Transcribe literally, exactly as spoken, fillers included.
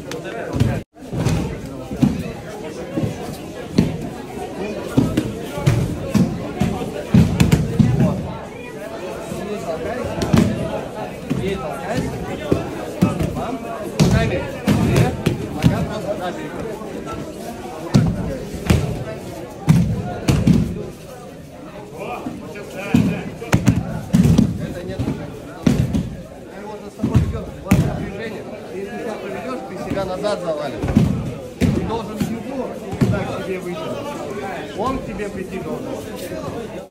Назад завалит. Ты должен его так себе вытянуть. Он к тебе прийти должен.